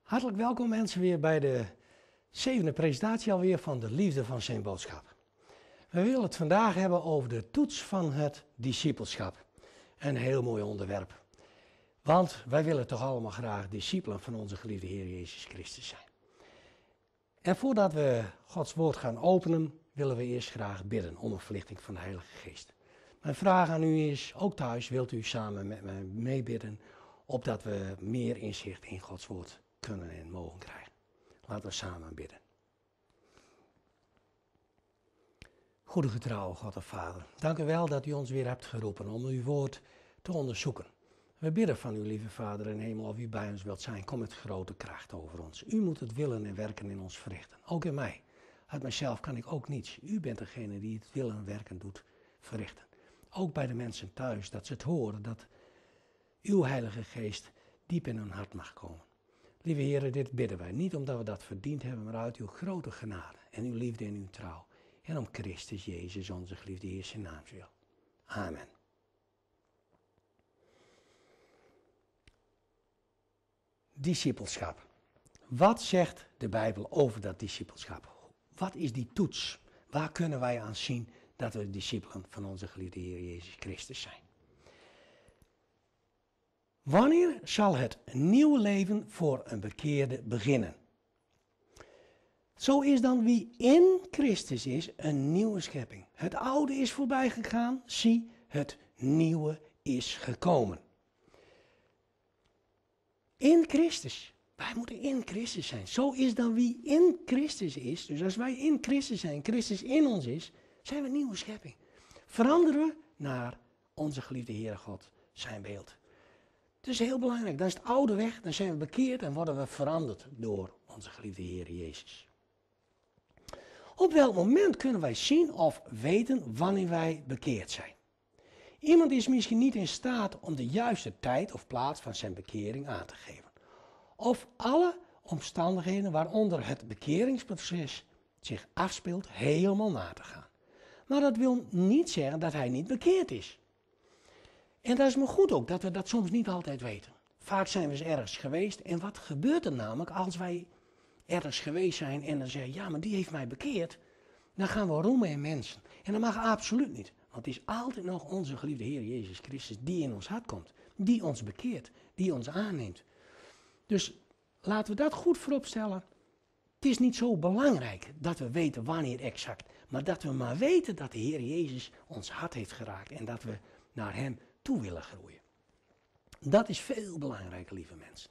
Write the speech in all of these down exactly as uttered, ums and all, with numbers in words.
Hartelijk welkom mensen weer bij de zevende presentatie alweer van de liefde van zijn boodschap. We willen het vandaag hebben over de toets van het discipelschap. Een heel mooi onderwerp. Want wij willen toch allemaal graag discipelen van onze geliefde Heer Jezus Christus zijn. En voordat we Gods woord gaan openen, willen we eerst graag bidden om een verlichting van de Heilige Geest. Mijn vraag aan u is, ook thuis wilt u samen met mij meebidden, opdat we meer inzicht in Gods woord kunnen en mogen krijgen. Laten we samen bidden. Goede getrouwe God en Vader, dank u wel dat u ons weer hebt geroepen om uw woord te onderzoeken. We bidden van u, lieve Vader in hemel, of u bij ons wilt zijn. Kom met grote kracht over ons. U moet het willen en werken in ons verrichten. Ook in mij. Uit mezelf kan ik ook niets. U bent degene die het willen en werken doet verrichten. Ook bij de mensen thuis, dat ze het horen, dat uw Heilige Geest diep in hun hart mag komen. Lieve Heer, dit bidden wij. Niet omdat we dat verdiend hebben, maar uit uw grote genade en uw liefde en uw trouw. En om Christus Jezus, onze geliefde Heer, zijn naam wil. Amen. Discipelschap. Wat zegt de Bijbel over dat discipelschap? Wat is die toets? Waar kunnen wij aan zien dat we discipelen van onze geliefde Heer Jezus Christus zijn? Wanneer zal het nieuwe leven voor een bekeerde beginnen? Zo is dan wie in Christus is een nieuwe schepping. Het oude is voorbij gegaan, zie, het nieuwe is gekomen. In Christus. Wij moeten in Christus zijn. Zo is dan wie in Christus is. Dus als wij in Christus zijn, Christus in ons is, zijn we een nieuwe schepping. Veranderen we naar onze geliefde Heere God, zijn beeld. Het is heel belangrijk. Dan is het oude weg, dan zijn we bekeerd en worden we veranderd door onze geliefde Heer Jezus. Op welk moment kunnen wij zien of weten wanneer wij bekeerd zijn? Iemand is misschien niet in staat om de juiste tijd of plaats van zijn bekering aan te geven. Of alle omstandigheden waaronder het bekeringsproces zich afspeelt helemaal na te gaan. Maar dat wil niet zeggen dat hij niet bekeerd is. En dat is maar goed ook, dat we dat soms niet altijd weten. Vaak zijn we eens ergens geweest en wat gebeurt er namelijk als wij ergens geweest zijn en dan zeggen, ja maar die heeft mij bekeerd. Dan gaan we roemen in mensen. En dat mag absoluut niet. Want het is altijd nog onze geliefde Heer Jezus Christus die in ons hart komt. Die ons bekeert, die ons aanneemt. Dus laten we dat goed voorop stellen. Het is niet zo belangrijk dat we weten wanneer exact. Maar dat we maar weten dat de Heer Jezus ons hart heeft geraakt. En dat we naar hem toe willen groeien. Dat is veel belangrijker, lieve mensen.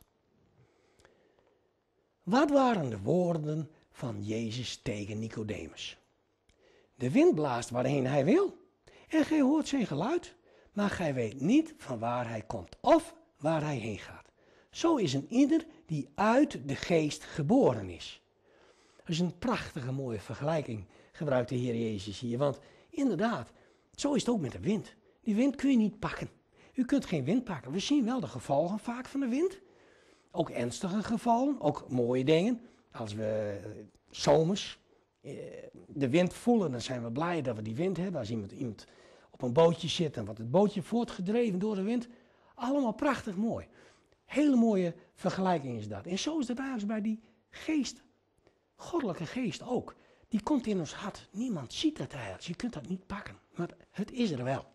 Wat waren de woorden van Jezus tegen Nicodemus? De wind blaast waarheen hij wil. En gij hoort zijn geluid. Maar gij weet niet van waar hij komt of waar hij heen gaat. Zo is een ieder die uit de geest geboren is. Dat is een prachtige mooie vergelijking, gebruikt de Heer Jezus hier. Want inderdaad, zo is het ook met de wind. Die wind kun je niet pakken. U kunt geen wind pakken. We zien wel de gevolgen vaak van de wind. Ook ernstige gevallen, ook mooie dingen. Als we uh, zomers uh, de wind voelen, dan zijn we blij dat we die wind hebben. Als iemand, iemand op een bootje zit en wordt het bootje voortgedreven door de wind. Allemaal prachtig mooi. Hele mooie vergelijking is dat. En zo is het eigenlijk bij die geest. Goddelijke geest ook. Die komt in ons hart. Niemand ziet dat eigenlijk. Je kunt dat niet pakken. Maar het is er wel.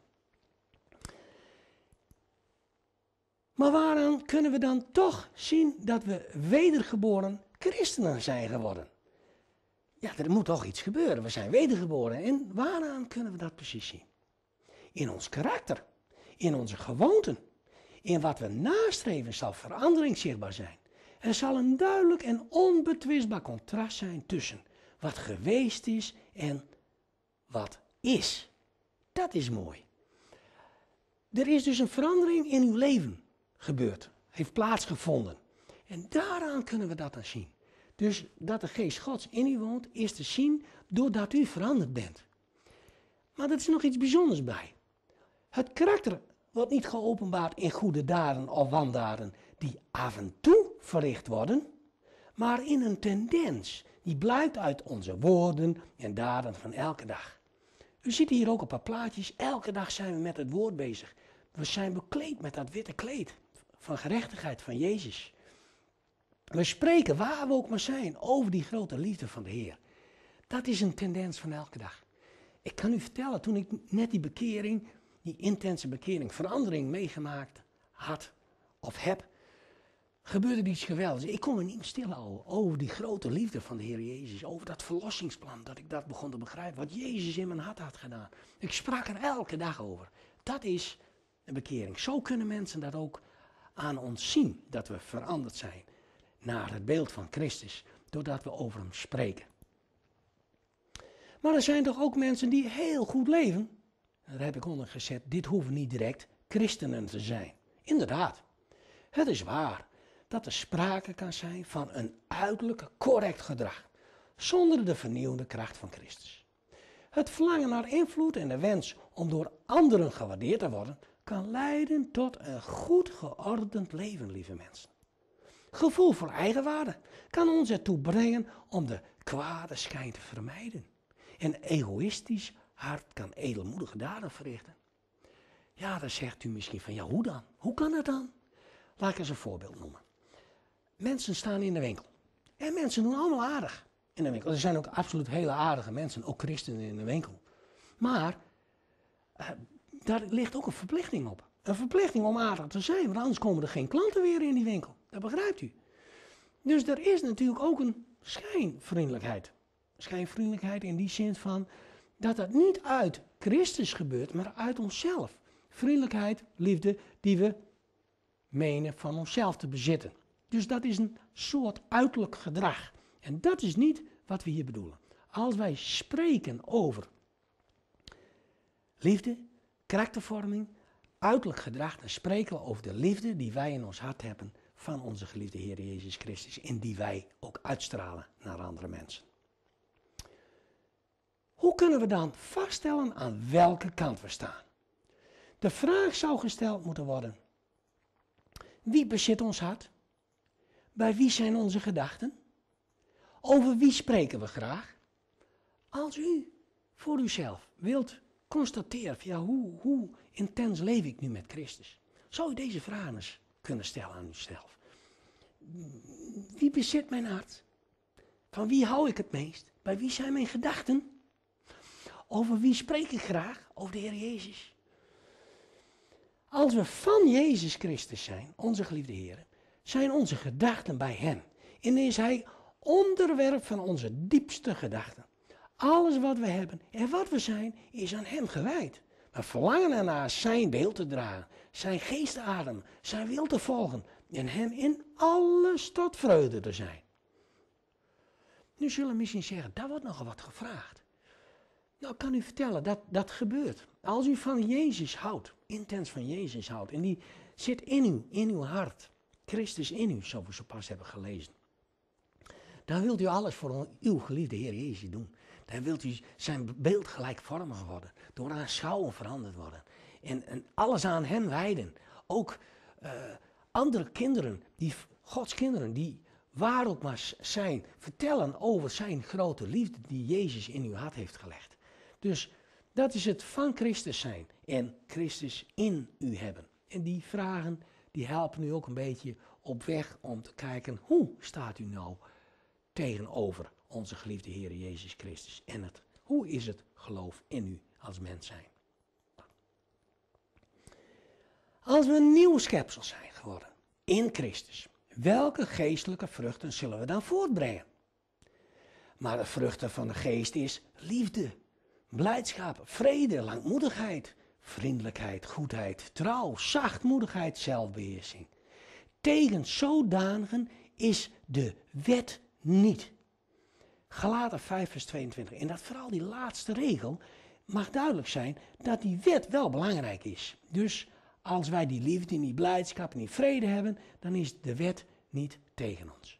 Maar waaraan kunnen we dan toch zien dat we wedergeboren christenen zijn geworden? Ja, er moet toch iets gebeuren. We zijn wedergeboren. En waaraan kunnen we dat precies zien? In ons karakter. In onze gewoonten. In wat we nastreven zal verandering zichtbaar zijn. Er zal een duidelijk en onbetwistbaar contrast zijn tussen wat geweest is en wat is. Dat is mooi. Er is dus een verandering in uw leven gebeurd, heeft plaatsgevonden. En daaraan kunnen we dat dan zien. Dus dat de geest Gods in u woont, is te zien doordat u veranderd bent. Maar er is nog iets bijzonders bij. Het karakter wordt niet geopenbaard in goede daden of wandaden die af en toe verricht worden, maar in een tendens die blijkt uit onze woorden en daden van elke dag. U ziet hier ook op een plaatjes, elke dag zijn we met het woord bezig. We zijn bekleed met dat witte kleed van gerechtigheid van Jezus. We spreken, waar we ook maar zijn, over die grote liefde van de Heer. Dat is een tendens van elke dag. Ik kan u vertellen, toen ik net die bekering, die intense bekering, verandering meegemaakt had of heb, gebeurde iets geweldigs. Ik kon me niet meer stilhouden over die grote liefde van de Heer Jezus. Over dat verlossingsplan, dat ik dat begon te begrijpen. Wat Jezus in mijn hart had gedaan. Ik sprak er elke dag over. Dat is een bekering. Zo kunnen mensen dat ook aan ons zien. Dat we veranderd zijn naar het beeld van Christus. Doordat we over hem spreken. Maar er zijn toch ook mensen die heel goed leven. Daar heb ik onder gezet. Dit hoeven niet direct christenen te zijn. Inderdaad. Het is waar dat er sprake kan zijn van een uiterlijke correct gedrag, zonder de vernieuwende kracht van Christus. Het verlangen naar invloed en de wens om door anderen gewaardeerd te worden, kan leiden tot een goed geordend leven, lieve mensen. Gevoel voor eigenwaarde kan ons ertoe brengen om de kwade schijn te vermijden. Een egoïstisch hart kan edelmoedige daden verrichten. Ja, dan zegt u misschien van, ja, hoe dan? Hoe kan het dan? Laat ik eens een voorbeeld noemen. Mensen staan in de winkel. En mensen doen allemaal aardig in de winkel. Er zijn ook absoluut hele aardige mensen, ook christenen in de winkel. Maar uh, daar ligt ook een verplichting op. Een verplichting om aardig te zijn, want anders komen er geen klanten weer in die winkel. Dat begrijpt u. Dus er is natuurlijk ook een schijnvriendelijkheid. Schijnvriendelijkheid in die zin van dat het niet uit Christus gebeurt, maar uit onszelf. Vriendelijkheid, liefde die we menen van onszelf te bezitten. Dus dat is een soort uiterlijk gedrag. En dat is niet wat we hier bedoelen. Als wij spreken over liefde, karaktervorming, uiterlijk gedrag, dan spreken we over de liefde die wij in ons hart hebben van onze geliefde Heer Jezus Christus. En die wij ook uitstralen naar andere mensen. Hoe kunnen we dan vaststellen aan welke kant we staan? De vraag zou gesteld moeten worden: wie bezit ons hart? Bij wie zijn onze gedachten? Over wie spreken we graag? Als u voor uzelf wilt constateren, ja, hoe, hoe intens leef ik nu met Christus? Zou u deze vragen eens kunnen stellen aan uzelf? Wie bezit mijn hart? Van wie hou ik het meest? Bij wie zijn mijn gedachten? Over wie spreek ik graag? Over de Heer Jezus. Als we van Jezus Christus zijn, onze geliefde Heer, zijn onze gedachten bij hem. En is hij onderwerp van onze diepste gedachten. Alles wat we hebben en wat we zijn, is aan hem gewijd. We verlangen ernaar zijn beeld te dragen, zijn geest te ademen, zijn wil te volgen en hem in alles tot vreugde te zijn. Nu zullen we misschien zeggen, daar wordt nogal wat gevraagd. Nou, ik kan u vertellen, dat dat gebeurt. Als u van Jezus houdt, intens van Jezus houdt, en die zit in u, in uw hart, Christus in u, zoals we zo pas hebben gelezen. Dan wilt u alles voor uw geliefde Heer Jezus doen. Dan wilt u zijn beeld gelijkvormig worden, door aanschouwen veranderd worden. En, en alles aan hem wijden. Ook uh, andere kinderen, die, Gods kinderen, die waar ook maar zijn, vertellen over zijn grote liefde die Jezus in uw hart heeft gelegd. Dus dat is het van Christus zijn en Christus in u hebben. En die vragen, die helpen u ook een beetje op weg om te kijken, hoe staat u nou tegenover onze geliefde Heer Jezus Christus en het, hoe is het geloof in u als mens zijn? Als we een nieuw schepsel zijn geworden in Christus, welke geestelijke vruchten zullen we dan voortbrengen? Maar de vruchten van de geest is liefde, blijdschap, vrede, langmoedigheid, vriendelijkheid, goedheid, trouw, zachtmoedigheid, zelfbeheersing. Tegen zodanigen is de wet niet. Galaten vijf vers tweeëntwintig. En dat vooral die laatste regel mag duidelijk zijn dat die wet wel belangrijk is. Dus als wij die liefde, die blijdschap en die vrede hebben, dan is de wet niet tegen ons.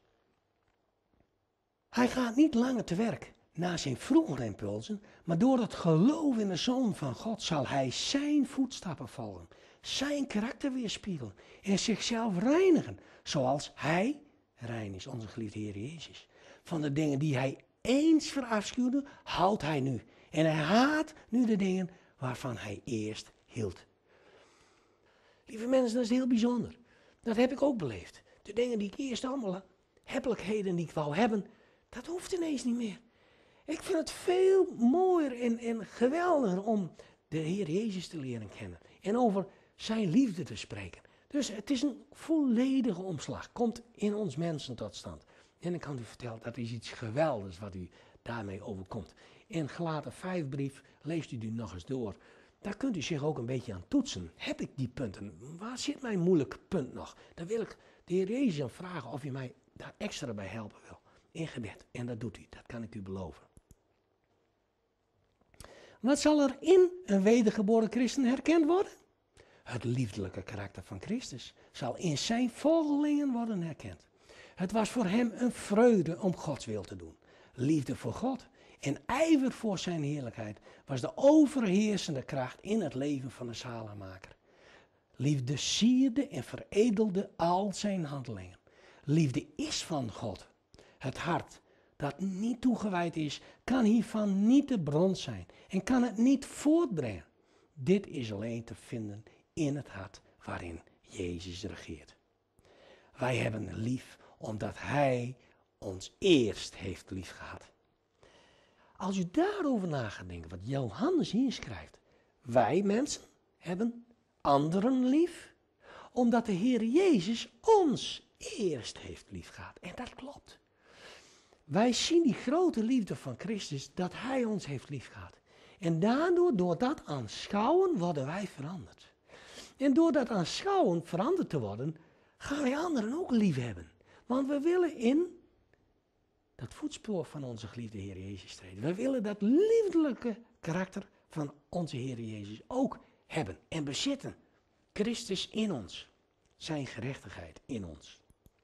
Hij gaat niet langer te werk na zijn vroegere impulsen, maar door het geloof in de Zoon van God zal hij zijn voetstappen volgen, zijn karakter weerspiegelen en zichzelf reinigen, zoals hij rein is, onze geliefde Heer Jezus. Van de dingen die hij eens verafschuwde, houdt hij nu. En hij haat nu de dingen waarvan hij eerst hield. Lieve mensen, dat is heel bijzonder. Dat heb ik ook beleefd. De dingen die ik eerst allemaal hebbelijkheden die ik wou hebben, dat hoeft ineens niet meer. Ik vind het veel mooier en, en geweldiger om de Heer Jezus te leren kennen. En over zijn liefde te spreken. Dus het is een volledige omslag. Komt in ons mensen tot stand. En ik kan u vertellen, dat is iets geweldigs wat u daarmee overkomt. In Galaten vijf brief, leest u die nog eens door. Daar kunt u zich ook een beetje aan toetsen. Heb ik die punten? Waar zit mijn moeilijke punt nog? Dan wil ik de Heer Jezus aan vragen of u mij daar extra bij helpen wil. In gebed. En dat doet u, dat kan ik u beloven. Wat zal er in een wedergeboren christen herkend worden? Het liefdelijke karakter van Christus zal in zijn volgelingen worden herkend. Het was voor hem een vreugde om Gods wil te doen. Liefde voor God en ijver voor zijn heerlijkheid was de overheersende kracht in het leven van de zaligmaker. Liefde sierde en veredelde al zijn handelingen. Liefde is van God. Het hart dat niet toegewijd is, kan hiervan niet de bron zijn en kan het niet voortbrengen. Dit is alleen te vinden in het hart waarin Jezus regeert. Wij hebben lief omdat Hij ons eerst heeft lief gehad. Als u daarover na gaat denken, wat Johannes hier schrijft. Wij mensen hebben anderen lief, omdat de Heer Jezus ons eerst heeft lief gehad. En dat klopt. Wij zien die grote liefde van Christus, dat Hij ons heeft lief gehad. En daardoor, door dat aanschouwen, worden wij veranderd. En door dat aanschouwen veranderd te worden, gaan wij anderen ook lief hebben. Want we willen in dat voetspoor van onze geliefde Heer Jezus treden. We willen dat liefdelijke karakter van onze Heer Jezus ook hebben en bezitten. Christus in ons, zijn gerechtigheid in ons.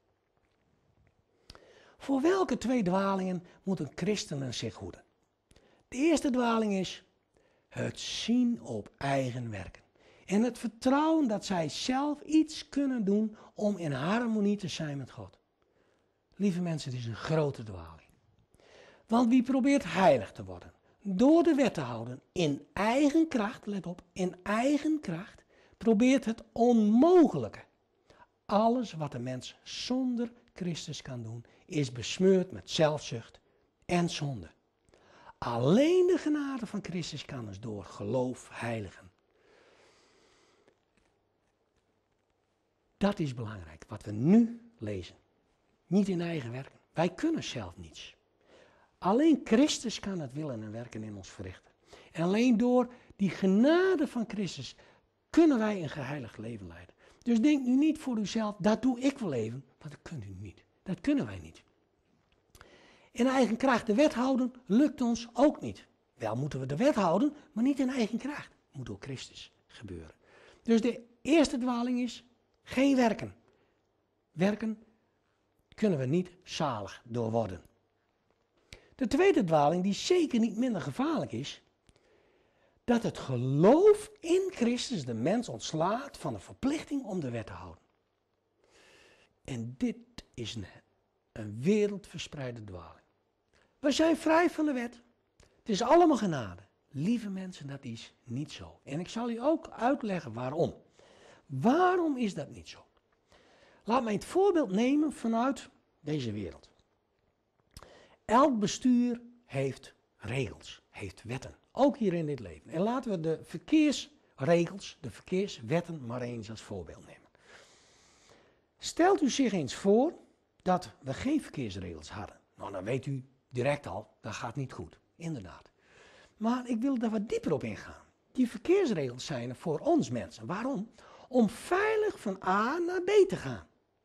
Voor welke twee dwalingen moeten christenen zich hoeden? De eerste dwaling is het zien op eigen werken. En het vertrouwen dat zij zelf iets kunnen doen om in harmonie te zijn met God. Lieve mensen, het is een grote dwaling. Want wie probeert heilig te worden? Door de wet te houden in eigen kracht, let op, in eigen kracht, probeert het onmogelijke. Alles wat de mens zonder Christus kan doen, is besmeurd met zelfzucht en zonde. Alleen de genade van Christus kan ons door geloof heiligen. Dat is belangrijk, wat we nu lezen. Niet in eigen werken. Wij kunnen zelf niets. Alleen Christus kan het willen en werken in ons verrichten. En alleen door die genade van Christus kunnen wij een geheiligd leven leiden. Dus denk nu niet voor uzelf, dat doe ik wel even, want dat kunt u niet. Dat kunnen wij niet. In eigen kracht de wet houden lukt ons ook niet. Wel moeten we de wet houden, maar niet in eigen kracht. Het moet door Christus gebeuren. Dus de eerste dwaling is geen werken. Werken kunnen we niet zalig door worden. De tweede dwaling, die zeker niet minder gevaarlijk is, dat het geloof in Christus de mens ontslaat van de verplichting om de wet te houden. En dit is een, een wereldverspreide dwaling. We zijn vrij van de wet. Het is allemaal genade. Lieve mensen, dat is niet zo. En ik zal u ook uitleggen waarom. Waarom is dat niet zo? Laat mij het voorbeeld nemen vanuit deze wereld. Elk bestuur heeft regels, heeft wetten. Ook hier in dit leven. En laten we de verkeersregels, de verkeerswetten maar eens als voorbeeld nemen. Stelt u zich eens voor dat we geen verkeersregels hadden. Nou, dan weet u direct al, dat gaat niet goed. Inderdaad. Maar ik wil daar wat dieper op ingaan. Die verkeersregels zijn er voor ons mensen. Waarom? Om veilig van A naar B te gaan.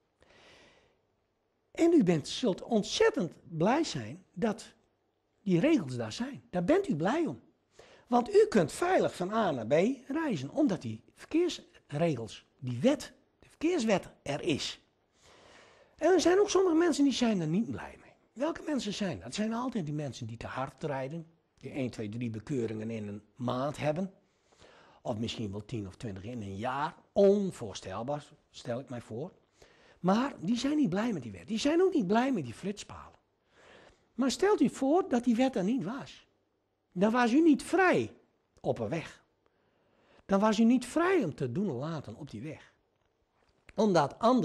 En u bent, zult ontzettend blij zijn dat die regels daar zijn. Daar bent u blij om. Want u kunt veilig van A naar B reizen, omdat die verkeersregels, die wet, de verkeerswet er is. En er zijn ook sommige mensen die zijn er niet blij mee. Welke mensen zijn dat? Het zijn altijd die mensen die te hard rijden, die één, twee, drie bekeuringen in een maand hebben. Of misschien wel tien of twintig in een jaar. Onvoorstelbaar, stel ik mij voor. Maar die zijn niet blij met die wet. Die zijn ook niet blij met die flitspalen. Maar stelt u voor dat die wet er niet was. Dan was u niet vrij op een weg. Dan was u niet vrij om te doen en laten op die weg. Omdat anderen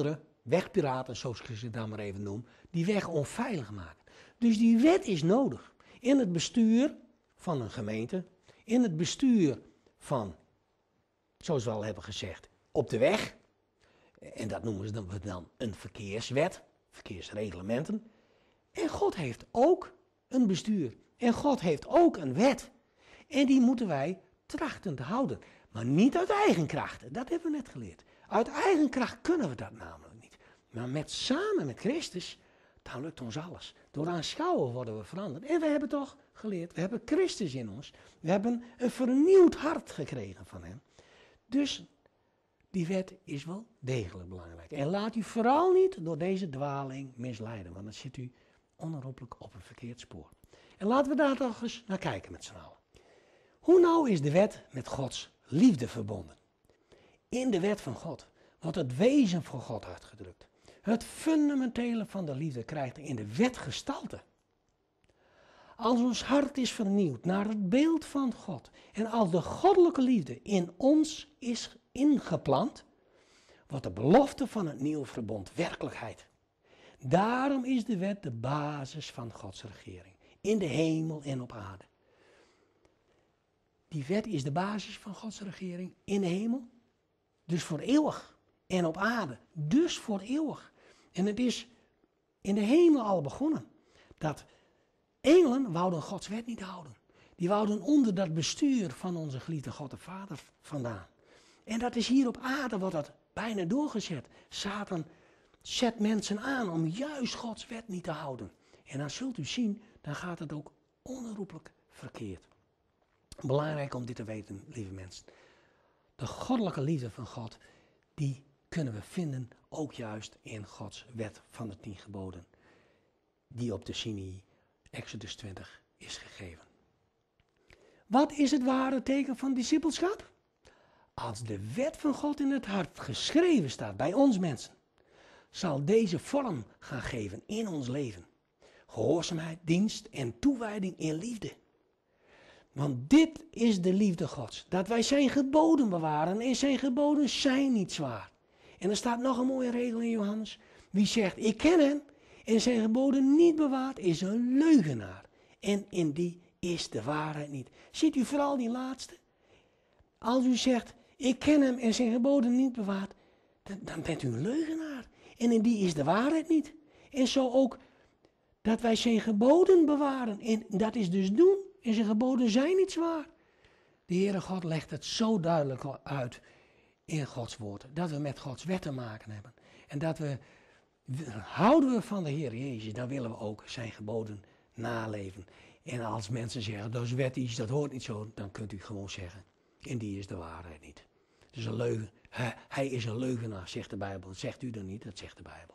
wegpiraten, zoals ik ze dan maar even noem, die weg onveilig maken. Dus die wet is nodig. In het bestuur van een gemeente, in het bestuur van, zoals we al hebben gezegd, op de weg. En dat noemen ze dan, dan een verkeerswet, verkeersreglementen. En God heeft ook een bestuur. En God heeft ook een wet. En die moeten wij trachten te houden. Maar niet uit eigen krachten, dat hebben we net geleerd. Uit eigen kracht kunnen we dat namelijk niet. Maar met, samen met Christus, dan lukt ons alles. Door aanschouwen worden we veranderd. En we hebben toch geleerd, we hebben Christus in ons. We hebben een vernieuwd hart gekregen van hem. Dus die wet is wel degelijk belangrijk. En laat u vooral niet door deze dwaling misleiden, want dan zit u onherroepelijk op een verkeerd spoor. En laten we daar toch eens naar kijken met z'n allen. Hoe nou is de wet met Gods liefde verbonden? In de wet van God wordt het wezen van God uitgedrukt. Het fundamentele van de liefde krijgt in de wet gestalte. Als ons hart is vernieuwd naar het beeld van God en als de goddelijke liefde in ons is ingeplant, wordt de belofte van het nieuwe verbond werkelijkheid. Daarom is de wet de basis van Gods regering, in de hemel en op aarde. Die wet is de basis van Gods regering in de hemel, dus voor eeuwig. En op aarde, dus voor eeuwig. En het is in de hemel al begonnen. Dat engelen wouden Gods wet niet houden. Die wouden onder dat bestuur van onze geliefde God de Vader vandaan. En dat is hier op aarde, wordt dat bijna doorgezet. Satan zet mensen aan om juist Gods wet niet te houden. En dan zult u zien, dan gaat het ook onherroepelijk verkeerd. Belangrijk om dit te weten, lieve mensen. De goddelijke liefde van God, die kunnen we vinden ook juist in Gods wet van de tien geboden. Die op de Sinai, Exodus twintig, is gegeven. Wat is het ware teken van discipelschap? Als de wet van God in het hart geschreven staat bij ons mensen, zal deze vorm gaan geven in ons leven. Gehoorzaamheid, dienst en toewijding in liefde. Want dit is de liefde Gods, dat wij zijn geboden bewaren en zijn geboden zijn niet zwaar. En er staat nog een mooie regel in Johannes. Wie zegt, ik ken hem en zijn geboden niet bewaart, is een leugenaar. En in die is de waarheid niet. Ziet u vooral die laatste? Als u zegt, ik ken hem en zijn geboden niet bewaart, dan, dan bent u een leugenaar. En in die is de waarheid niet. En zo ook dat wij zijn geboden bewaren. En dat is dus doen. En zijn geboden zijn niet zwaar. De Heere God legt het zo duidelijk uit in Gods woord. Dat we met Gods wet te maken hebben. En dat we, houden we van de Heer Jezus, dan willen we ook zijn geboden naleven. En als mensen zeggen, dat is wet iets, dat hoort niet zo, dan kunt u gewoon zeggen, en die is de waarheid niet. Dus een leugen, hij, hij is een leugenaar, zegt de Bijbel. Dat zegt u dan niet, dat zegt de Bijbel.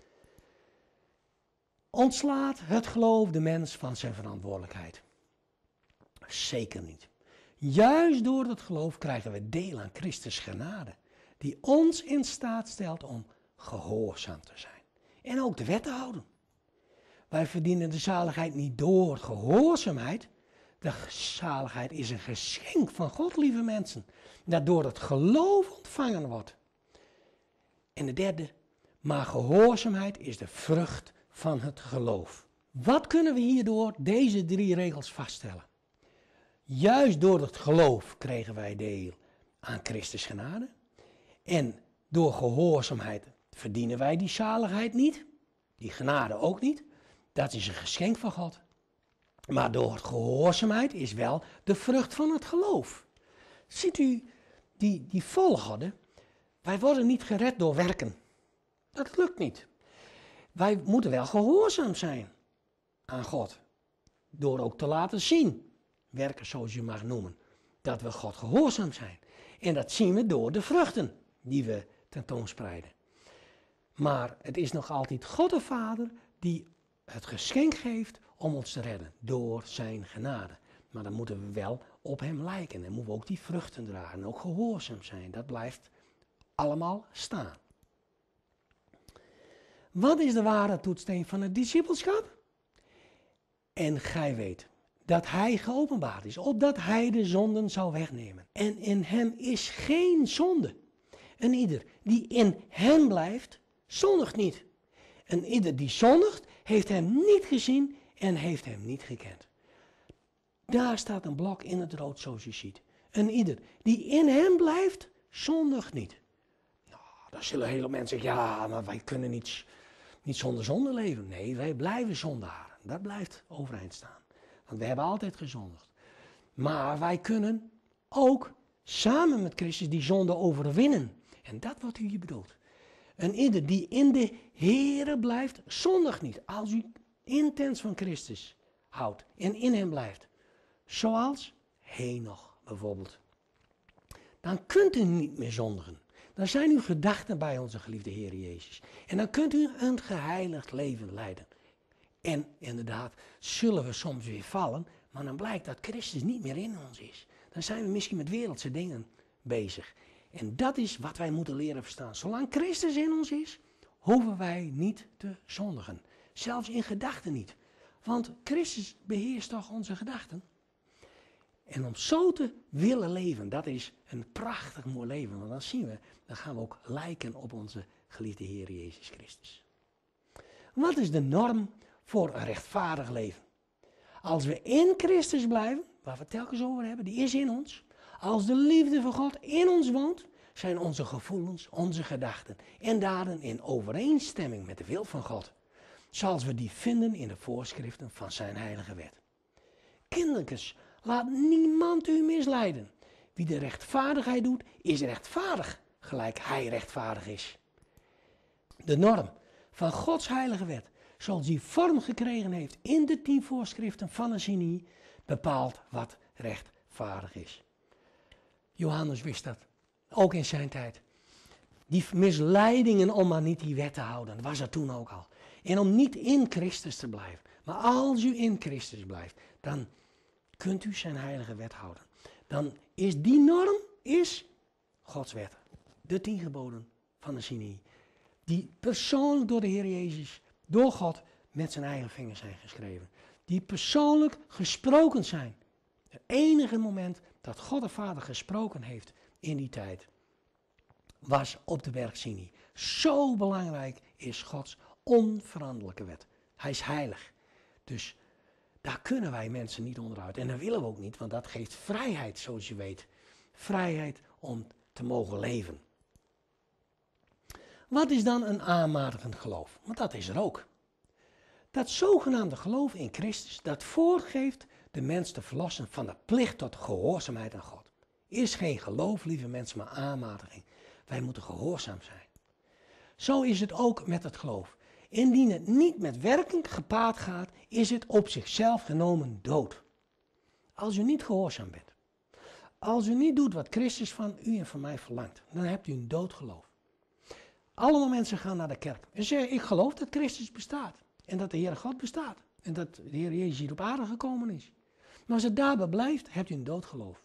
Ontslaat het geloof de mens van zijn verantwoordelijkheid? Zeker niet. Juist door het geloof krijgen we deel aan Christus genade, die ons in staat stelt om gehoorzaam te zijn. En ook de wet te houden. Wij verdienen de zaligheid niet door gehoorzaamheid. De zaligheid is een geschenk van God, lieve mensen, dat door het geloof ontvangen wordt. En de derde, maar gehoorzaamheid is de vrucht van het geloof. Wat kunnen we hierdoor deze drie regels vaststellen? Juist door het geloof kregen wij deel aan Christus genade. En door gehoorzaamheid verdienen wij die zaligheid niet. Die genade ook niet. Dat is een geschenk van God. Maar door gehoorzaamheid is wel de vrucht van het geloof. Ziet u die, die volgorde? Wij worden niet gered door werken. Dat lukt niet. Wij moeten wel gehoorzaam zijn aan God. Door ook te laten zien. Werken zoals je mag noemen. Dat we God gehoorzaam zijn. En dat zien we door de vruchten die we tentoonspreiden. Maar het is nog altijd God de Vader die het geschenk geeft om ons te redden. Door zijn genade. Maar dan moeten we wel op hem lijken. En moeten we ook die vruchten dragen. En ook gehoorzaam zijn. Dat blijft allemaal staan. Wat is de ware toetssteen van het discipelschap? En gij weet dat hij geopenbaard is, opdat hij de zonden zou wegnemen. En in hem is geen zonde. En ieder die in hem blijft, zondigt niet. En ieder die zondigt, heeft hem niet gezien en heeft hem niet gekend. Daar staat een blok in het rood zoals je ziet. En ieder die in hem blijft, zondigt niet. Nou, dan zullen hele mensen zeggen, ja, maar wij kunnen niet, niet zonder zonde leven. Nee, wij blijven zondaren. Dat blijft overeind staan. Want we hebben altijd gezondigd. Maar wij kunnen ook samen met Christus die zonde overwinnen. En dat wordt hier bedoeld. En ieder die in de Here blijft, zondigt niet. Als u intens van Christus houdt en in hem blijft. Zoals Henoch bijvoorbeeld. Dan kunt u niet meer zondigen. Dan zijn uw gedachten bij onze geliefde Heer Jezus. En dan kunt u een geheiligd leven leiden. En inderdaad, zullen we soms weer vallen, maar dan blijkt dat Christus niet meer in ons is. Dan zijn we misschien met wereldse dingen bezig. En dat is wat wij moeten leren verstaan. Zolang Christus in ons is, hoeven wij niet te zondigen. Zelfs in gedachten niet. Want Christus beheerst toch onze gedachten. En om zo te willen leven, dat is een prachtig mooi leven. Want dan zien we, dan gaan we ook lijken op onze geliefde Heer Jezus Christus. Wat is de norm voor een rechtvaardig leven? Als we in Christus blijven, waar we het telkens over hebben, die is in ons. Als de liefde van God in ons woont, zijn onze gevoelens, onze gedachten en daden in overeenstemming met de wil van God. Zoals we die vinden in de voorschriften van zijn heilige wet. Kindertjes, laat niemand u misleiden. Wie de rechtvaardigheid doet, is rechtvaardig, gelijk hij rechtvaardig is. De norm van Gods heilige wet, zoals die vorm gekregen heeft in de tien voorschriften van de Sinai, bepaalt wat rechtvaardig is. Johannes wist dat, ook in zijn tijd. Die misleidingen om maar niet die wet te houden, was er toen ook al. En om niet in Christus te blijven. Maar als u in Christus blijft, dan kunt u zijn heilige wet houden. Dan is die norm is Gods wet. De tien geboden van de Sinai. Die persoonlijk door de Heer Jezus, door God, met zijn eigen vingers zijn geschreven. Die persoonlijk gesproken zijn. Het enige moment dat God de Vader gesproken heeft in die tijd, was op de berg Sinai. Zo belangrijk is Gods onveranderlijke wet. Hij is heilig. Dus daar kunnen wij mensen niet onderuit. En dat willen we ook niet, want dat geeft vrijheid, zoals je weet. Vrijheid om te mogen leven. Wat is dan een aanmatigend geloof? Want dat is er ook. Dat zogenaamde geloof in Christus, dat voorgeeft de mens te verlossen van de plicht tot gehoorzaamheid aan God. Is geen geloof, lieve mensen, maar aanmatiging. Wij moeten gehoorzaam zijn. Zo is het ook met het geloof. Indien het niet met werken gepaard gaat, is het op zichzelf genomen dood. Als u niet gehoorzaam bent. Als u niet doet wat Christus van u en van mij verlangt, dan hebt u een dood geloof. Allemaal mensen gaan naar de kerk en zeggen, ik geloof dat Christus bestaat. En dat de Heer God bestaat. En dat de Heer Jezus hier op aarde gekomen is. Maar als het daarbij blijft, hebt u een dood geloof.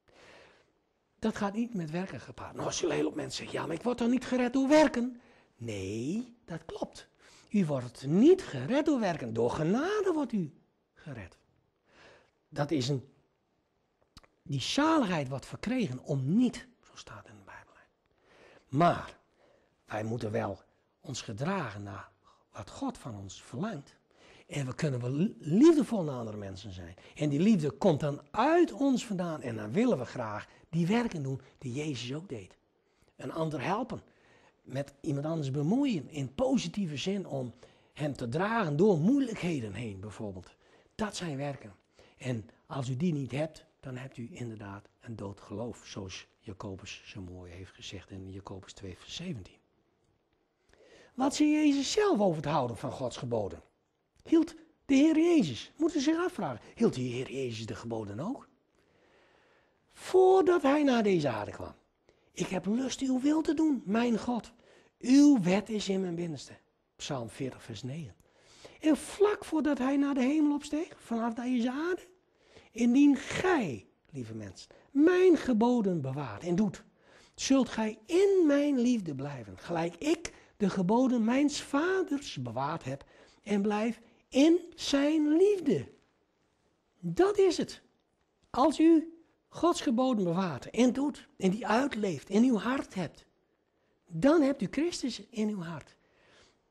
Dat gaat niet met werken gepaard. Nou, zullen heel veel mensen zeggen, ja, maar ik word toch niet gered door werken? Nee, dat klopt. U wordt niet gered door werken. Door genade wordt u gered. Dat is een... Die zaligheid wordt verkregen om niet, zo staat in de Bijbel. Maar wij moeten wel ons gedragen naar wat God van ons verlangt. En we kunnen wel liefdevol naar andere mensen zijn. En die liefde komt dan uit ons vandaan. En dan willen we graag die werken doen die Jezus ook deed. Een ander helpen. Met iemand anders bemoeien. In positieve zin om hem te dragen door moeilijkheden heen bijvoorbeeld. Dat zijn werken. En als u die niet hebt, dan hebt u inderdaad een dood geloof. Zoals Jacobus zo mooi heeft gezegd in Jacobus twee vers zeventien. Wat zei Jezus zelf over het houden van Gods geboden? Hield de Heer Jezus, moeten we zich afvragen, hield de Heer Jezus de geboden ook? Voordat hij naar deze aarde kwam. Ik heb lust uw wil te doen, mijn God. Uw wet is in mijn binnenste. Psalm veertig vers negen. En vlak voordat hij naar de hemel opsteeg, vanaf deze aarde. Indien gij, lieve mensen, mijn geboden bewaart en doet, zult gij in mijn liefde blijven. Gelijk ik de geboden mijns vaders bewaard heb en blijf in zijn liefde. Dat is het. Als u Gods geboden bewaart en doet en die uitleeft en uw hart hebt, dan hebt u Christus in uw hart.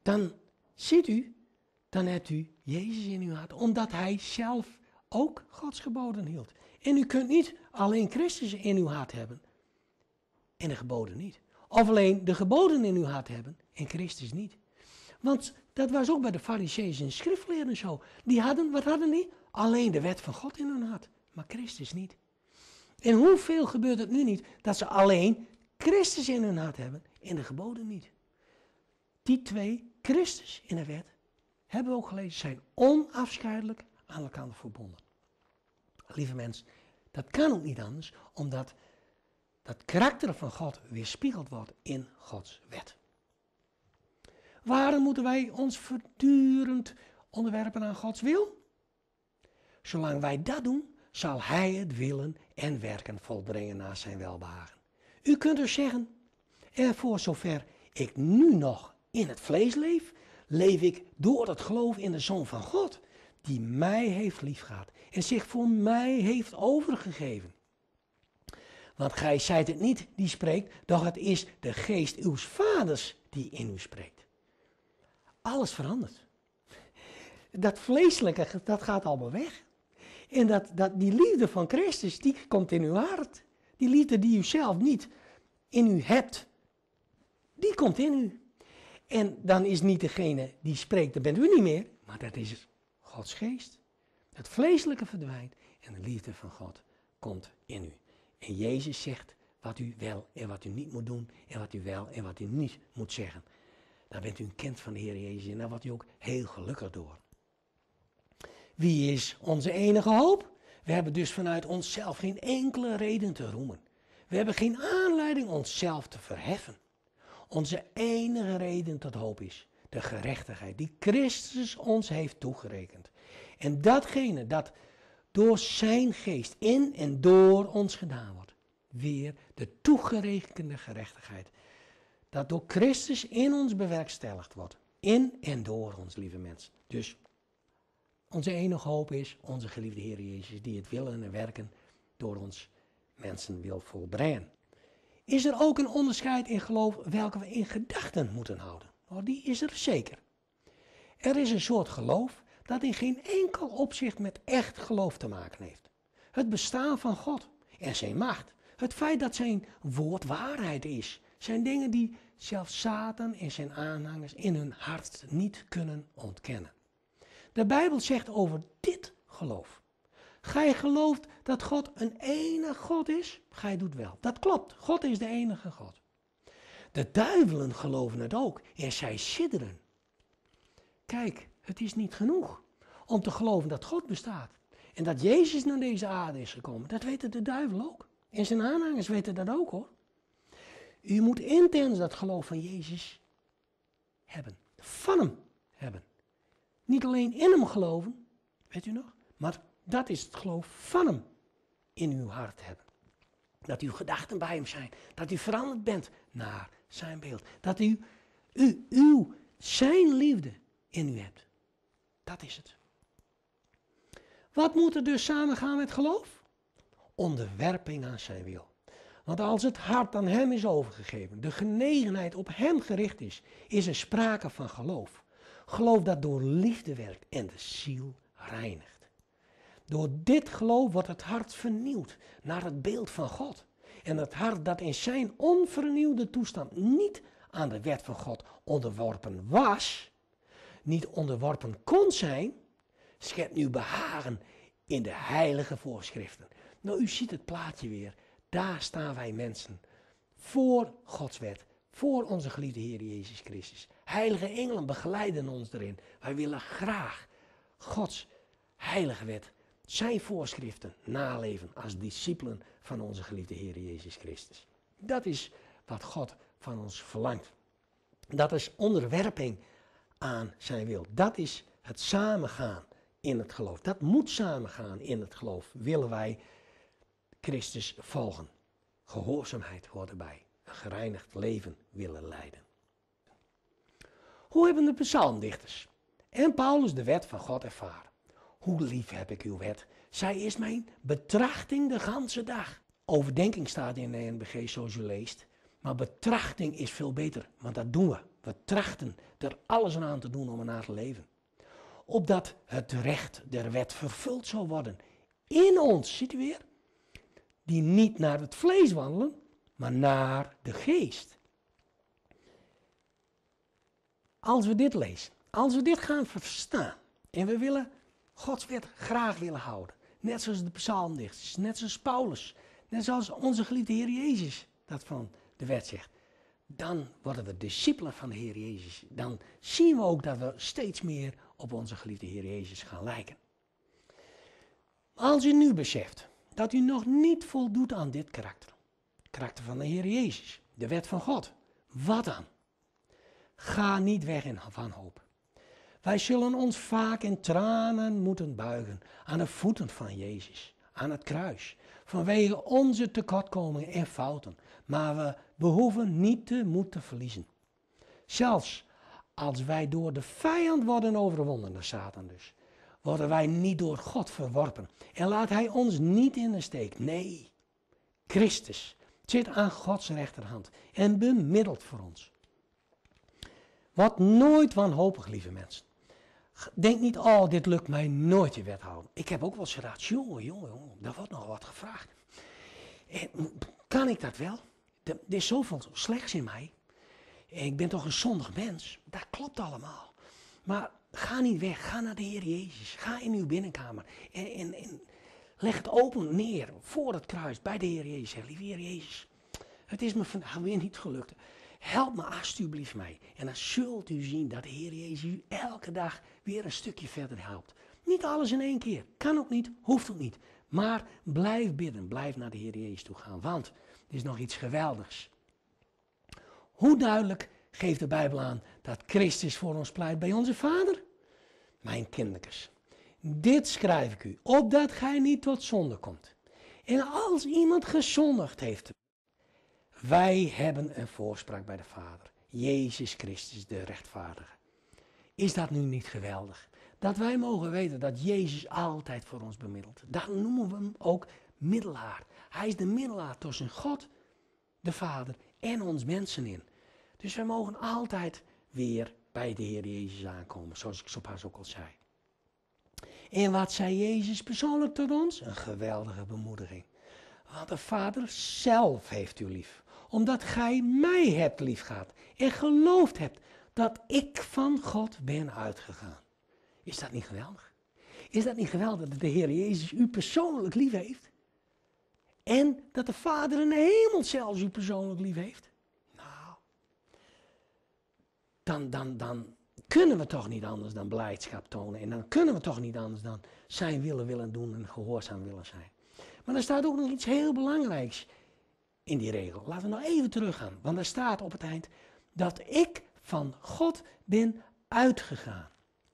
dan ziet u, dan hebt u Jezus in uw hart, omdat hij zelf ook Gods geboden hield. En u kunt niet alleen Christus in uw hart hebben en de geboden niet. Of alleen de geboden in uw hart hebben en Christus niet. Want dat was ook bij de Farizeeën en schriftleerden zo. Die hadden, wat hadden die? Alleen de wet van God in hun hart, maar Christus niet. En hoeveel gebeurt het nu niet dat ze alleen Christus in hun hart hebben en de geboden niet? Die twee, Christus in de wet, hebben we ook gelezen, zijn onafscheidelijk aan elkaar verbonden. Lieve mensen, dat kan ook niet anders, omdat dat karakter van God weerspiegeld wordt in Gods wet. Waarom moeten wij ons voortdurend onderwerpen aan Gods wil? Zolang wij dat doen, zal Hij het willen en werken volbrengen naar zijn welbehagen. U kunt dus zeggen, en voor zover ik nu nog in het vlees leef, leef ik door het geloof in de Zoon van God, die mij heeft liefgehad en zich voor mij heeft overgegeven. Want gij zijt het niet die spreekt, doch het is de geest uws vaders die in u spreekt. Alles verandert. Dat vleeselijke, dat gaat allemaal weg. En dat, dat, die liefde van Christus, die komt in uw hart. Die liefde die u zelf niet in u hebt, die komt in u. En dan is niet degene die spreekt, dat bent u niet meer, maar dat is Gods geest. Het vleeselijke verdwijnt en de liefde van God komt in u. En Jezus zegt wat u wel en wat u niet moet doen en wat u wel en wat u niet moet zeggen. Dan bent u een kind van de Heer Jezus en daar wordt u ook heel gelukkig door. Wie is onze enige hoop? We hebben dus vanuit onszelf geen enkele reden te roemen. We hebben geen aanleiding onszelf te verheffen. Onze enige reden tot hoop is de gerechtigheid die Christus ons heeft toegerekend. En datgene dat door zijn geest in en door ons gedaan wordt. Weer de toegerekende gerechtigheid. Dat door Christus in ons bewerkstelligd wordt. In en door ons, lieve mensen. Dus onze enige hoop is onze geliefde Heer Jezus, die het willen en werken door ons mensen wil volbrengen. Is er ook een onderscheid in geloof welke we in gedachten moeten houden? Nou, die is er zeker. Er is een soort geloof dat in geen enkel opzicht met echt geloof te maken heeft. Het bestaan van God en zijn macht. Het feit dat zijn woord waarheid is. Zijn dingen die zelfs Satan en zijn aanhangers in hun hart niet kunnen ontkennen. De Bijbel zegt over dit geloof. Gij gelooft dat God een enige God is? Gij doet wel. Dat klopt. God is de enige God. De duivelen geloven het ook en zij sidderen. Kijk, het is niet genoeg om te geloven dat God bestaat. En dat Jezus naar deze aarde is gekomen. Dat weten de duivel ook. En zijn aanhangers weten dat ook hoor. U moet intens dat geloof van Jezus hebben. Van hem hebben. Niet alleen in hem geloven, weet u nog? Maar dat is het geloof van hem in uw hart hebben. Dat uw gedachten bij hem zijn. Dat u veranderd bent naar zijn beeld. Dat u, u uw, zijn liefde in u hebt. Dat is het. Wat moet er dus samengaan met geloof? Onderwerping aan zijn wil. Want als het hart aan hem is overgegeven, de genegenheid op hem gericht is, is er sprake van geloof. Geloof dat door liefde werkt en de ziel reinigt. Door dit geloof wordt het hart vernieuwd naar het beeld van God. En het hart dat in zijn onvernieuwde toestand niet aan de wet van God onderworpen was, niet onderworpen kon zijn, schept nu behagen in de heilige voorschriften. Nou, u ziet het plaatje weer. Daar staan wij mensen voor Gods wet, voor onze geliefde Heer Jezus Christus. Heilige engelen begeleiden ons erin. Wij willen graag Gods heilige wet, zijn voorschriften naleven als discipelen van onze geliefde Heer Jezus Christus. Dat is wat God van ons verlangt. Dat is onderwerping aan zijn wil. Dat is het samengaan in het geloof. Dat moet samengaan in het geloof. Willen wij Christus volgen. Gehoorzaamheid hoort erbij. Een gereinigd leven willen leiden. Hoe hebben de psalmdichters en Paulus de wet van God ervaren? Hoe lief heb ik uw wet. Zij is mijn betrachting de ganse dag. Overdenking staat in de N B G zoals u leest. Maar betrachting is veel beter, want dat doen we. We trachten er alles aan te doen om ernaar te leven. Opdat het recht der wet vervuld zal worden. In ons, ziet u weer? Die niet naar het vlees wandelen, maar naar de geest. Als we dit lezen, als we dit gaan verstaan en we willen Gods wet graag willen houden. Net zoals de psalmdichters, net zoals Paulus, net zoals onze geliefde Heer Jezus dat van de wet zegt. Dan worden we discipelen van de Heer Jezus. Dan zien we ook dat we steeds meer op onze geliefde Heer Jezus gaan lijken. Als u nu beseft dat u nog niet voldoet aan dit karakter. Het karakter van de Heer Jezus, de wet van God. Wat dan? Ga niet weg in wanhoop. Wij zullen ons vaak in tranen moeten buigen aan de voeten van Jezus, aan het kruis. Vanwege onze tekortkomingen en fouten. Maar we behoeven niet de moed te verliezen. Zelfs als wij door de vijand worden overwonnen, de Satan dus, worden wij niet door God verworpen. En laat hij ons niet in de steek. Nee, Christus zit aan Gods rechterhand en bemiddelt voor ons. Word nooit wanhopig, lieve mensen. Denk niet, oh, dit lukt mij nooit je wet houden. Ik heb ook wel eens gedacht, jongen, jongen, jongen, daar wordt nog wat gevraagd. En, kan ik dat wel? Er is zoveel slechts in mij. Ik ben toch een zondig mens. Dat klopt allemaal. Maar ga niet weg, ga naar de Heer Jezus. Ga in uw binnenkamer en, en, en leg het open neer voor het kruis bij de Heer Jezus. Zeg, lieve Heer Jezus, het is me vandaag weer niet gelukt. Help me alsjeblieft mij. En dan zult u zien dat de Heer Jezus u elke dag weer een stukje verder helpt. Niet alles in één keer. Kan ook niet, hoeft ook niet. Maar blijf bidden, blijf naar de Heer Jezus toe gaan. Want er is nog iets geweldigs. Hoe duidelijk geeft de Bijbel aan dat Christus voor ons pleit bij onze Vader? Mijn kindertjes, dit schrijf ik u, opdat gij niet tot zonde komt. En als iemand gezondigd heeft, wij hebben een voorspraak bij de Vader. Jezus Christus, de rechtvaardige. Is dat nu niet geweldig? Dat wij mogen weten dat Jezus altijd voor ons bemiddelt. Daarom noemen we hem ook middelaar. Hij is de middelaar tussen God, de Vader en ons mensen in. Dus wij mogen altijd weer bij de Heer Jezus aankomen, zoals ik zo pas ook al zei. En wat zei Jezus persoonlijk tot ons? Een geweldige bemoediging. Want de Vader zelf heeft u lief. Omdat gij mij hebt liefgehad en geloofd hebt dat ik van God ben uitgegaan. Is dat niet geweldig? Is dat niet geweldig dat de Heer Jezus u persoonlijk lief heeft? En dat de Vader in de hemel zelfs u persoonlijk lief heeft? Nou, dan, dan, dan kunnen we toch niet anders dan blijdschap tonen. En dan kunnen we toch niet anders dan zijn willen willen doen en gehoorzaam willen zijn. Maar er staat ook nog iets heel belangrijks in die regel. Laten we nog even teruggaan. Want er staat op het eind dat ik van God ben uitgegaan.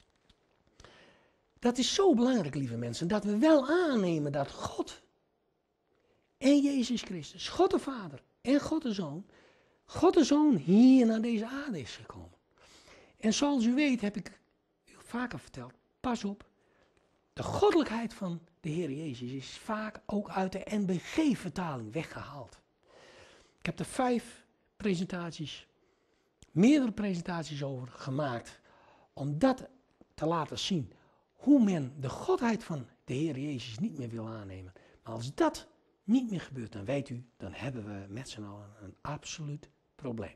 Dat is zo belangrijk, lieve mensen, dat we wel aannemen dat God en Jezus Christus, God de Vader en God de Zoon, God de Zoon hier naar deze aarde is gekomen. En zoals u weet, heb ik u vaker verteld, pas op, de goddelijkheid van de Heer Jezus is vaak ook uit de N B G-vertaling weggehaald. Ik heb er vijf presentaties, meerdere presentaties over gemaakt, om dat te laten zien hoe men de godheid van de Heer Jezus niet meer wil aannemen. Maar als dat niet meer gebeurt, dan weet u, dan hebben we met z'n allen een absoluut probleem.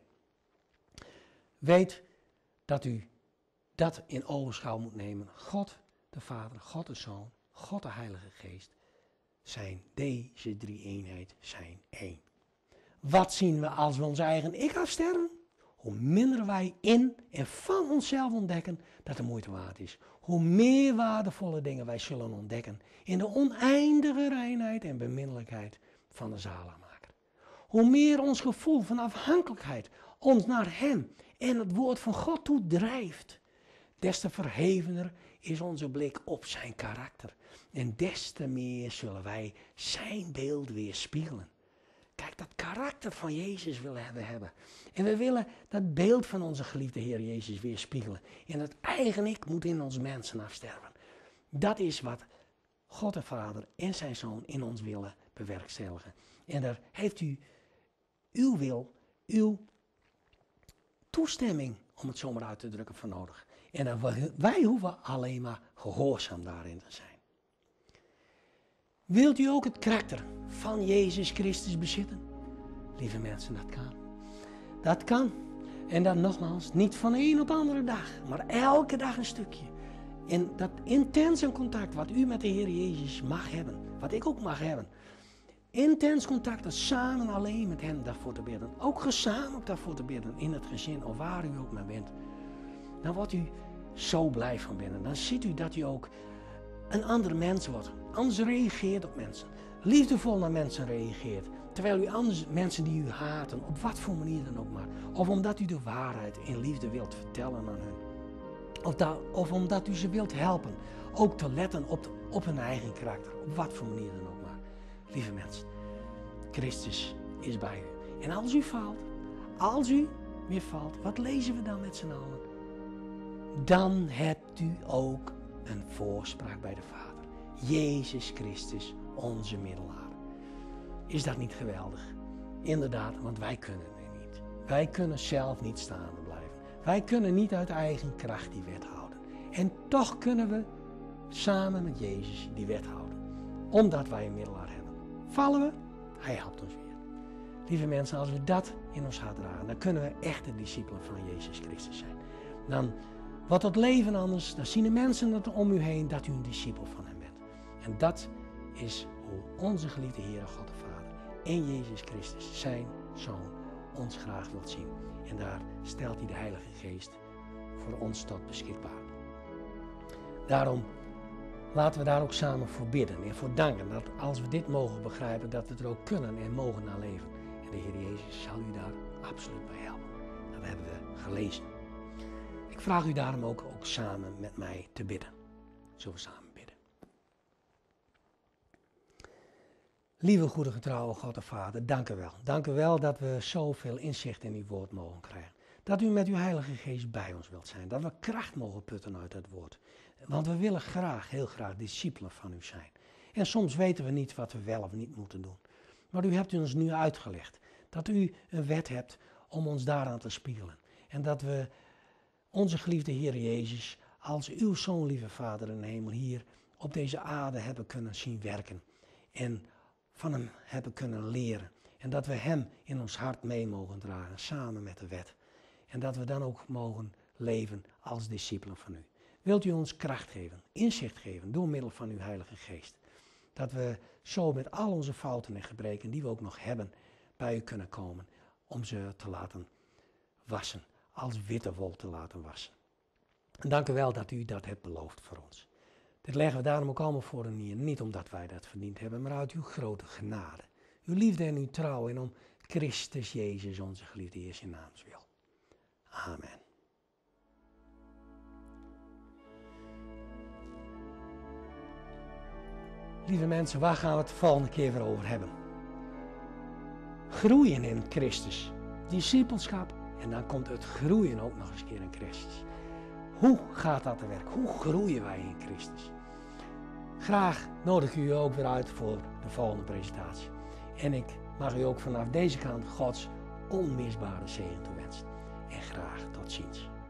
Weet dat u dat in ogenschouw moet nemen. God de Vader, God de Zoon, God de Heilige Geest zijn deze drie eenheid, zijn één. Wat zien we als we ons eigen ik afsterven? Hoe minder wij in en van onszelf ontdekken dat de moeite waard is. Hoe meer waardevolle dingen wij zullen ontdekken in de oneindige reinheid en beminnelijkheid van de zaligmaker. Hoe meer ons gevoel van afhankelijkheid ons naar hem en het woord van God toe drijft, des te verhevener is onze blik op zijn karakter. En des te meer zullen wij zijn beeld weerspiegelen. Kijk, dat karakter van Jezus willen we hebben. En we willen dat beeld van onze geliefde Heer Jezus weerspiegelen. En het eigen ik moet in ons mensen afsterven. Dat is wat God de Vader en zijn Zoon in ons willen bewerkstelligen. En daar heeft u uw wil uw toestemming, om het zo maar uit te drukken, voor nodig. En dan, wij hoeven alleen maar gehoorzaam daarin te zijn. Wilt u ook het karakter van Jezus Christus bezitten? Lieve mensen, dat kan. Dat kan. En dan nogmaals, niet van een op andere dag, maar elke dag een stukje. En dat intense contact wat u met de Heer Jezus mag hebben, wat ik ook mag hebben. Intens contact, dat samen alleen met hem daarvoor te bidden. Ook gezamenlijk daarvoor te bidden, in het gezin of waar u ook maar bent. Dan wordt u zo blij van binnen. Dan ziet u dat u ook een ander mens wordt. Anders reageert op mensen. Liefdevol naar mensen reageert. Terwijl u anders mensen die u haten, op wat voor manier dan ook maar. Of omdat u de waarheid in liefde wilt vertellen aan hun. Of, dat, of omdat u ze wilt helpen. Ook te letten op, de, op hun eigen karakter. Op wat voor manier dan ook maar. Lieve mensen, Christus is bij u. En als u faalt, als u weer valt, wat lezen we dan met z'n allen? Dan hebt u ook een voorspraak bij de Vader. Jezus Christus, onze middelaar. Is dat niet geweldig? Inderdaad, want wij kunnen het niet. Wij kunnen zelf niet staande blijven. Wij kunnen niet uit eigen kracht die wet houden. En toch kunnen we samen met Jezus die wet houden. Omdat wij een middelaar hebben. Vallen we? Hij helpt ons weer. Lieve mensen, als we dat in ons hart dragen, dan kunnen we echte discipelen van Jezus Christus zijn. Dan wordt het leven anders, dan zien de mensen het om u heen dat u een discipel van hem bent. En dat is hoe onze geliefde Heere God de Vader en Jezus Christus, zijn Zoon, ons graag wilt zien. En daar stelt hij de Heilige Geest voor ons tot beschikbaar. Daarom laten we daar ook samen voor bidden en voor danken. Dat als we dit mogen begrijpen, dat we er ook kunnen en mogen naar leven. En de Heer Jezus zal u daar absoluut bij helpen. Dat hebben we gelezen. Ik vraag u daarom ook, ook samen met mij te bidden. Zullen we samen bidden. Lieve goede getrouwe God de Vader, dank u wel. Dank u wel dat we zoveel inzicht in uw woord mogen krijgen. Dat u met uw Heilige Geest bij ons wilt zijn. Dat we kracht mogen putten uit het woord. Want we willen graag, heel graag, discipelen van u zijn. En soms weten we niet wat we wel of niet moeten doen. Maar u hebt ons nu uitgelegd. Dat u een wet hebt om ons daaraan te spiegelen. En dat we onze geliefde Heer Jezus als uw Zoon, lieve Vader in de hemel, hier op deze aarde hebben kunnen zien werken. En van hem hebben kunnen leren. En dat we hem in ons hart mee mogen dragen, samen met de wet. En dat we dan ook mogen leven als discipelen van u. Wilt u ons kracht geven, inzicht geven, door middel van uw Heilige Geest. Dat we zo met al onze fouten en gebreken die we ook nog hebben, bij u kunnen komen. Om ze te laten wassen, als witte wol te laten wassen. En dank u wel dat u dat hebt beloofd voor ons. Dit leggen we daarom ook allemaal voor u neer. Niet omdat wij dat verdiend hebben, maar uit uw grote genade. Uw liefde en uw trouw en om Christus Jezus, onze geliefde Heer, in naams wil. Amen. Lieve mensen, waar gaan we het de volgende keer weer over hebben? Groeien in Christus. Discipelschap. En dan komt het groeien ook nog eens een keer in Christus. Hoe gaat dat te werk? Hoe groeien wij in Christus? Graag nodig ik u ook weer uit voor de volgende presentatie. En ik mag u ook vanaf deze kant Gods onmisbare zegen toewensen. En graag tot ziens.